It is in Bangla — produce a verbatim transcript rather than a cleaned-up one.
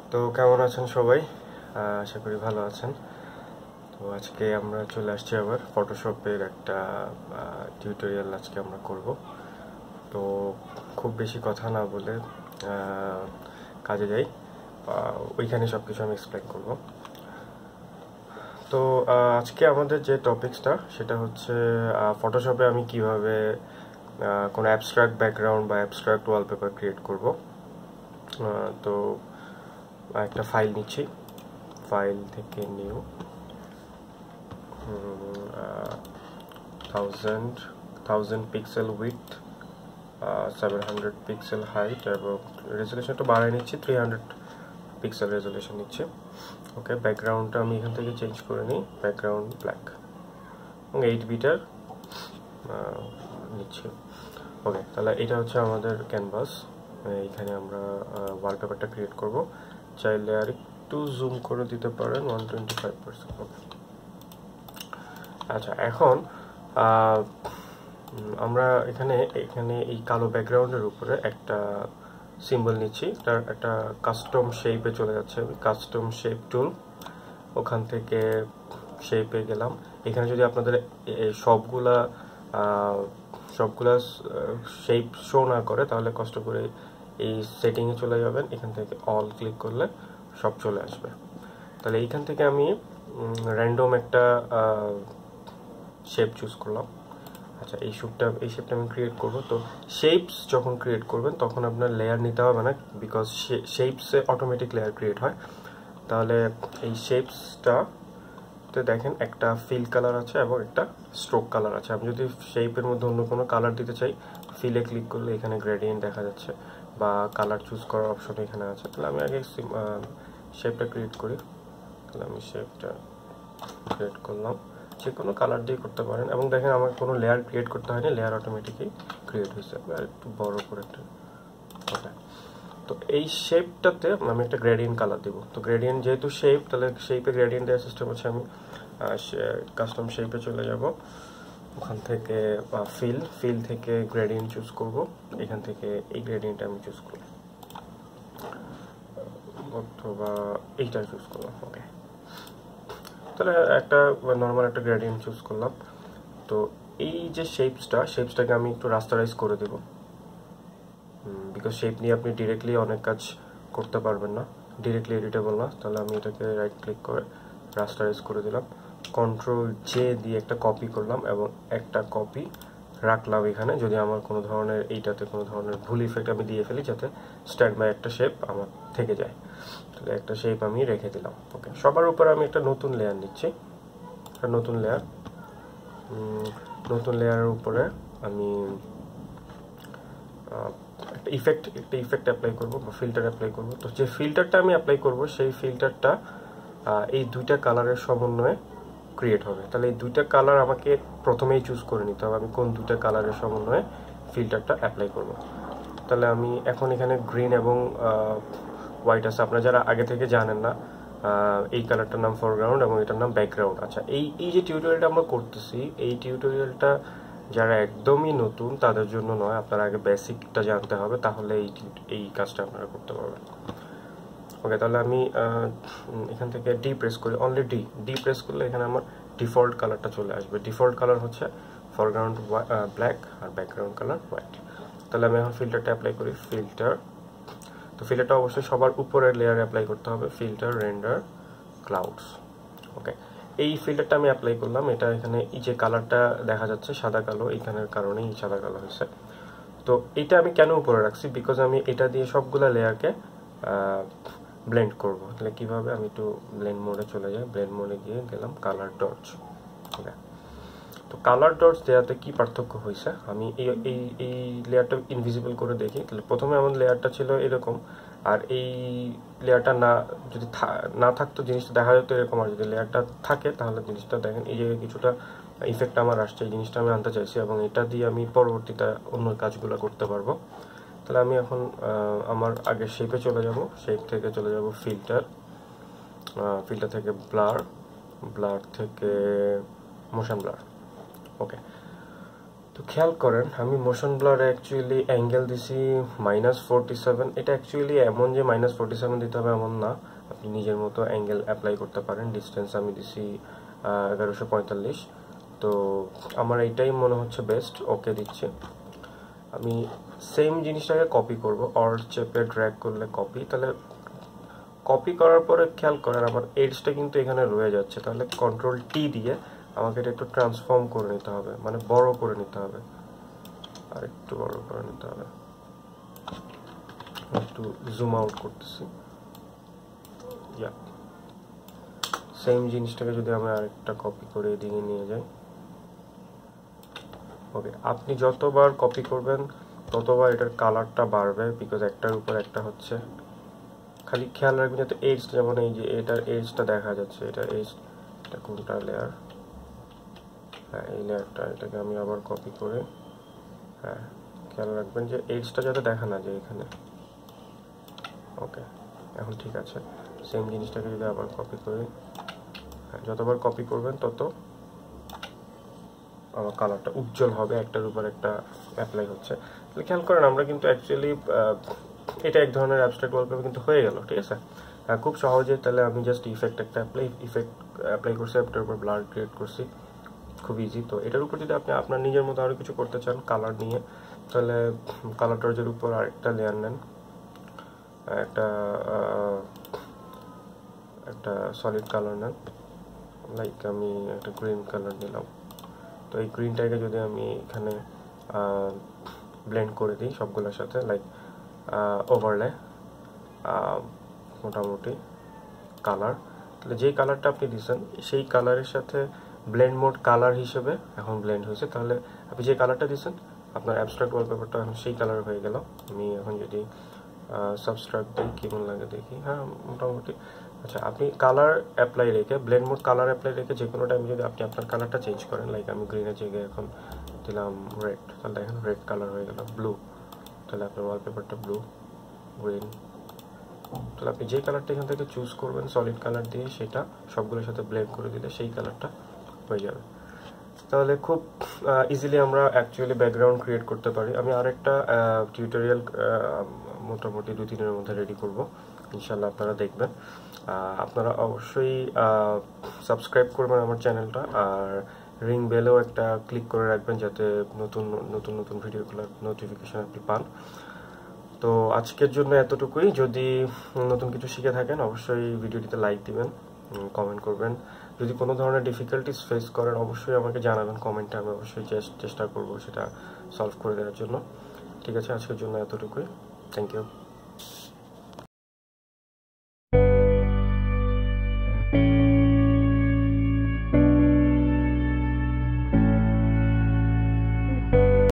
তো কেমন আছেন সবাই? আশা করি ভালো আছেন। তো আজকে আমরা চলে আসছি আবার ফটোশপের একটা টিউটোরিয়াল আজকে আমরা করব। তো খুব বেশি কথা না বলে কাজে যাই, ওইখানে সব কিছু আমি এক্সপ্লেন করব। তো আজকে আমাদের যে টপিকসটা সেটা হচ্ছে ফটোশপে আমি কিভাবে কোনো অ্যাবস্ট্রাক্ট ব্যাকগ্রাউন্ড বা অ্যাবস্ট্রাক্ট ওয়ালপেপার ক্রিয়েট করব। তো একটা ফাইল নিচ্ছি, ফাইল থেকে new thousand thousand pixel with seven hundred pixel height এবং রেজুলেশনটা বাড়াই নিচ্ছি, থ্রি হান্ড্রেড পিক্সেল রেজুলেশন নিচ্ছি। ওকে, ব্যাকগ্রাউন্ডটা আমি এখান থেকে চেঞ্জ করে নিই, ব্যাকগ্রাউন্ড ব্ল্যাক এবং এইট বিটার নিচ্ছি। ওকে, তাহলে এটা হচ্ছে আমাদের ক্যানভাস। এইখানে আমরা ওয়ালপেপারটা ক্রিয়েট করব। চাইলে আর একটু জুম করে দিতে পারেন, one twenty five percent. Okay, আচ্ছা, এখন আমরা এখানে এখানে এই কালো ব্যাকগ্রাউন্ডের উপরে একটা সিম্বল নিচ্ছি। তার একটা কাস্টম শেপে চলে যাচ্ছে, কাস্টম শেপ টুল, ওখান থেকে শেপে গেলাম। এখানে যদি আপনাদের সবগুলা সবগুলা শেপ শো না করে তাহলে কষ্ট করে এই সেটিংয়ে চলে যাবেন, এখান থেকে অল ক্লিক করলে সব চলে আসবে। তাহলে এইখান থেকে আমি র্যান্ডম একটা শেপ চুজ করলাম। আচ্ছা, এই শেপটা এই শেপটা আমি ক্রিয়েট করব। তো শেপস যখন ক্রিয়েট করবেন তখন আপনার লেয়ার নিতে হবে না, বিকজ শেপসে অটোমেটিক লেয়ার ক্রিয়েট হয়। তাহলে এই শেপসটাতে দেখেন একটা ফিল কালার আছে এবং একটা স্ট্রোক কালার আছে। আমি যদি শেপের মধ্যে অন্য কোনো কালার দিতে চাই, ফিলে ক্লিক করলে এখানে গ্রেডিয়েন্ট দেখা যাচ্ছে বা কালার চুজ করার অপশন এখানে আছে। তাহলে আমি আগে শেপটা ক্রিয়েট করি। তাহলে আমি শেপটা ক্রিয়েট করলাম, যে কোনো কালার দিয়ে করতে পারেন। এবং দেখেন আমার কোনো লেয়ার ক্রিয়েট করতে হয়নি, লেয়ার অটোমেটিকই ক্রিয়েট হয়েছে। আর একটু বড় করে একটা। ওকে, তো এই শেপটাতে আমি একটা গ্রেডিয়েন্ট কালার দিব। তো গ্রেডিয়েন্ট যেহেতু শেপ, তাহলে শেপে গ্রেডিয়েন্ট দেওয়ার সিস্টেম হচ্ছে আমি কাস্টম শেপে চলে যাব। ওখান থেকে ফিল ফিল থেকে গ্রেডিয়েন্ট চুজ করব। এখান থেকে এই গ্রেডিয়েন্ট আমি চুজ করব অথবা এইটা চুজ করলাম। ওকে, তাহলে একটা নর্মাল একটা গ্রেডিয়েন্ট চুজ করলাম। তো এই যে শেপসটা শেপসটাকে আমি একটু রাস্টারাইজ করে দেব, বিকজ শেপ নিয়ে আপনি ডিরেক্টলি অনেক কাজ করতে পারবেন না, ডিরেক্টলি এডিটেবল না। তাহলে আমি এটাকে রাইট ক্লিক করে রাস্টারাইজ করে দিলাম, কন্ট্রোল জে দিয়ে একটা কপি করলাম এবং একটা কপি রাখলাম এখানে। যদি আমার কোনো ধরনের এইটাতে কোনো ধরনের ভুল ইফেক্ট আমি দিয়ে ফেলি, যাতে স্ট্যান্ড বাই একটা শেপ আমার থেকে যায়। তাহলে একটা শেপ আমি রেখে দিলাম। ওকে, সবার উপরে আমি একটা নতুন লেয়ার নিচ্ছি, একটা নতুন লেয়ার নতুন লেয়ারের উপরে আমি একটা ইফেক্ট একটা ইফেক্ট অ্যাপ্লাই করব বা ফিল্টার অ্যাপ্লাই করব। তো যে ফিল্টারটা আমি অ্যাপ্লাই করব সেই ফিল্টারটা এই দুইটা কালারের সমন্বয়ে ক্রিয়েট হবে। তাহলে এই দুইটা কালার আমাকে প্রথমেই চুজ করে নিতে হবে, আমি কোন দুইটা কালারের সমন্বয়ে ফিল্টারটা অ্যাপ্লাই করব। তাহলে আমি এখন এখানে গ্রিন এবং হোয়াইট আছে। আপনারা যারা আগে থেকে জানেন না, এই কালারটার নাম ফরগ্রাউন্ড এবং এটার নাম ব্যাকগ্রাউন্ড। আচ্ছা, এই এই যে টিউটোরিয়ালটা আমরা করতেছি, এই টিউটোরিয়ালটা যারা একদমই নতুন তাদের জন্য নয়, আপনারা আগে বেসিকটা জানতে হবে, তাহলে এই এই কাজটা আপনারা করতে পারবেন। ওকে, তাহলে আমি এখান থেকে ডি প্রেস করি, অনলি ডি ডি প্রেস করলে এখানে আমার ডিফল্ট কালারটা চলে আসবে। ডিফল্ট কালার হচ্ছে ফরগ্রাউন্ড ব্ল্যাক আর ব্যাকগ্রাউন্ড কালার হোয়াইট। তাহলে আমি এখন ফিল্টারটা অ্যাপ্লাই করি, ফিল্টার। তো ফিল্টারটা অবশ্যই সবার উপরের লেয়ারে অ্যাপ্লাই করতে হবে, ফিল্টার রেন্ডার ক্লাউডস। ওকে, এই ফিল্টারটা আমি অ্যাপ্লাই করলাম। এটা এখানে এই যে কালারটা দেখা যাচ্ছে সাদা কালো, এইখানের কারণেই সাদা কালো হয়েছে। তো এটা আমি কেন উপরে রাখছি, বিকজ আমি এটা দিয়ে সবগুলা লেয়ারকে ব্লেন্ড করব। তাহলে কিভাবে, আমি একটু ব্লেন্ড মোডে চলে যাই, ব্লেন্ড মোডে গিয়ে গেলাম কালার ডটস। ওকে, তো কালার ডটস দেওয়াতে কি পার্থক্য হয়েছে, আমি এই এই এই লেয়ারটা ইনভিজিবল করে দেখি। তাহলে প্রথমে আমার লেয়ারটা ছিল এরকম, আর এই লেয়ারটা না যদি না থাকতো জিনিসটা দেখা যেত এরকম, আর যদি লেয়ারটা থাকে তাহলে জিনিসটা দেখেন এই যে কিছুটা ইফেক্ট আমার আসছে। এই জিনিসটা আমি আনতে চাইছি এবং এটা দিয়ে আমি পরবর্তীতে অন্য কাজগুলো করতে পারবো। তাহলে আমি এখন আমার আগে শেপে চলে যাব, শেপ থেকে চলে যাব ফিল্টার, ফিল্টার থেকে ব্লার, ব্লার থেকে মোশন ব্লার। ওকে, তো খেয়াল করেন আমি মোশন ব্লার অ্যাকচুয়ালি অ্যাঙ্গেল দিছি মাইনাস ফোরটি সেভেন। এটা অ্যাকচুয়ালি এমন যে মাইনাস ফোরটি সেভেন দিতে হবে এমন না, আপনি নিজের মতো অ্যাঙ্গেল অ্যাপ্লাই করতে পারেন। ডিস্টেন্স আমি দিছি এগারোশো পঁয়তাল্লিশ। তো আমার এইটাই মনে হচ্ছে বেস্ট, ওকে দিচ্ছি। আমি সেম জিনিসটাকে কপি করব, অল্ট চেপে ড্র্যাগ করলে কপি। তাহলে কপি করার পরে খেয়াল করেন আমার এডজটা কিন্তু এখানে রয়ে যাচ্ছে, তাহলে কন্ট্রোল টি দিয়ে আমাকে এটা একটু ট্রান্সফর্ম করে নিতে হবে, মানে বড় করে নিতে হবে, আর একটু বড় করে নিতে হবে। একটু জুম আউট করতেছি। ইয়া সেম জিনিসটাকে যদি আমি আরেকটা কপি করে এদিকে নিয়ে যাই, ওকে। আপনি যতবার কপি করবেন ততবার এটার কালারটা বাড়বে, বিকজ একটার উপর একটা হচ্ছে। খালি খেয়াল রাখবেন যাতে এজ, যেমন এই যে এটার এজটা দেখা যাচ্ছে, এটা এজ, এটা কোনটা লেয়ার, হ্যাঁ এই লেয়ারটা, এটাকে আমি আবার কপি করে, হ্যাঁ খেয়াল রাখবেন যে এজটা যাতে দেখা না যায় এখানে। ওকে, এখন ঠিক আছে। সেম জিনিসটাকে যদি আবার কপি করি, হ্যাঁ যতবার কপি করবেন তত আমার কালারটা উজ্জ্বল হবে, একটার উপর একটা অ্যাপ্লাই হচ্ছে। তাহলে খেয়াল করেন আমরা কিন্তু অ্যাকচুয়ালি এটা এক ধরনের অ্যাবস্ট্রাক্ট ওয়ালপেপার কিন্তু হয়ে গেল, ঠিক আছে। খুব সহজে তাহলে আমি জাস্ট ইফেক্ট একটা অ্যাপ্লাই ইফেক্ট অ্যাপ্লাই করছি, এটার উপর ব্লার ক্রিয়েট করছি, খুব ইজি। তো এটার উপর যদি আপনি আপনার নিজের মতো আরও কিছু করতে চান কালার নিয়ে, তাহলে কালার টর্চের উপর আরেকটা লেয়ার নেন, একটা একটা সলিড কালার নেন, লাইক আমি একটা গ্রিন কালার নিলাম। তো এই গ্রিনটাকে যদি আমি এখানে ব্লেন্ড করে দিই সবগুলোর সাথে, লাইক ওভারলে মোটামুটি কালার, তাহলে যেই কালারটা আপনি দিচ্ছেন সেই কালারের সাথে ব্লেন্ড মোড কালার হিসেবে এখন ব্লেন্ড হয়েছে। তাহলে আপনি যে কালারটা দিচ্ছেন আপনার অ্যাবস্ট্রাক্ট ওয়ালপেপারটা এখন সেই কালার হয়ে গেল। আমি এখন যদি সাবস্ট্রাক্ট দিই কেমন লাগে দেখি, হ্যাঁ মোটামুটি। আচ্ছা, আপনি কালার অ্যাপ্লাই রেখে, ব্লেন্ড মোড কালার অ্যাপ্লাই রেখে যে কোনো টাইমে যদি আপনি আপনার কালারটা চেঞ্জ করেন, লাইক আমি গ্রিনের জায়গায় এখন দিলাম রেড, তাহলে দেখেন রেড কালার হয়ে গেল, ব্লু, তাহলে আপনার ওয়ালপেপারটা ব্লু, গ্রিন। তাহলে আপনি যে কালারটা এখান থেকে চুজ করবেন সলিড কালার দিয়ে, সেটা সবগুলোর সাথে ব্লেন্ড করে দিলে সেই কালারটা হয়ে যাবে। তাহলে খুব ইজিলি আমরা অ্যাকচুয়ালি ব্যাকগ্রাউন্ড ক্রিয়েট করতে পারি। আমি আরেকটা টিউটোরিয়াল মোটামুটি দুই তিনের মধ্যে রেডি করব, ইনশাল্লাহ আপনারা দেখবেন। আপনারা অবশ্যই সাবস্ক্রাইব করবেন আমার চ্যানেলটা, আর রিং বেলেও একটা ক্লিক করে রাখবেন যাতে নতুন নতুন নতুন ভিডিওগুলোর নোটিফিকেশন আপনি পান। তো আজকের জন্য এতটুকুই। যদি নতুন কিছু শিখে থাকেন অবশ্যই ভিডিওটিতে লাইক দিবেন, কমেন্ট করবেন। যদি কোনো ধরনের ডিফিকাল্টিস ফেস করেন অবশ্যই আমাকে জানাবেন কমেন্টে, আমি অবশ্যই চেষ্টা করব সেটা সলভ করে দেওয়ার জন্য। ঠিক আছে, আজকের জন্য এতটুকুই। Thank you.